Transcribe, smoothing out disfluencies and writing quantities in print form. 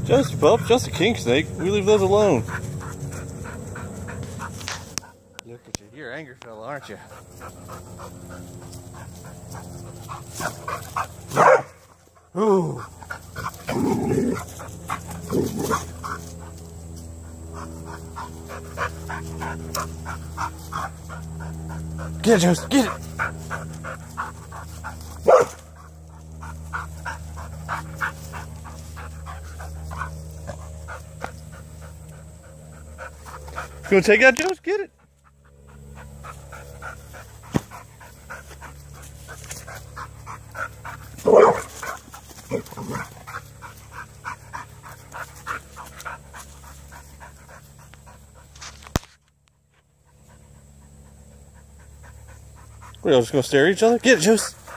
Just pup, just a king snake. We leave those alone. Look at you. You're an angry fella, aren't you? Ooh. Get it, Josie, get it! You gonna take out Josie? Get it! We're all just gonna stare at each other? Get it, Josie!